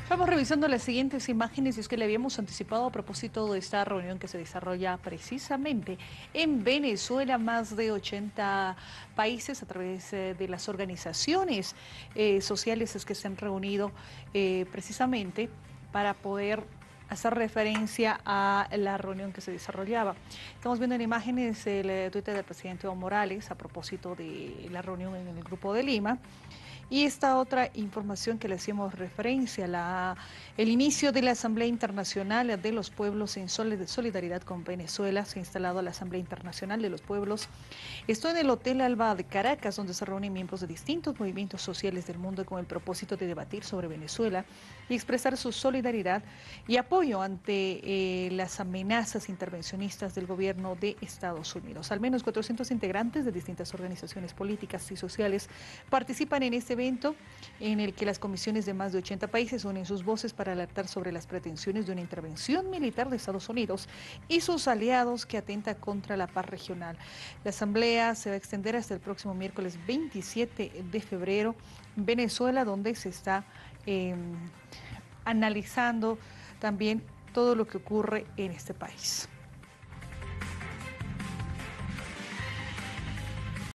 Vamos revisando las siguientes imágenes y es que le habíamos anticipado a propósito de esta reunión que se desarrolla precisamente en Venezuela. Más de 80 países a través de las organizaciones sociales es que se han reunido precisamente para poder hacer referencia a la reunión que se desarrollaba. Estamos viendo en imágenes el tuit del presidente Evo Morales a propósito de la reunión en el Grupo de Lima. Y esta otra información que le hacíamos referencia, el inicio de la Asamblea Internacional de los Pueblos en solidaridad con Venezuela. Se ha instalado la Asamblea Internacional de los Pueblos. Esto en el Hotel Alba de Caracas, donde se reúnen miembros de distintos movimientos sociales del mundo con el propósito de debatir sobre Venezuela y expresar su solidaridad y apoyo ante las amenazas intervencionistas del gobierno de Estados Unidos. Al menos 400 integrantes de distintas organizaciones políticas y sociales participan en este evento en el que las comisiones de más de 80 países unen sus voces para alertar sobre las pretensiones de una intervención militar de Estados Unidos y sus aliados que atenta contra la paz regional. La asamblea se va a extender hasta el próximo miércoles 27 de febrero en Venezuela, donde se está analizando también todo lo que ocurre en este país.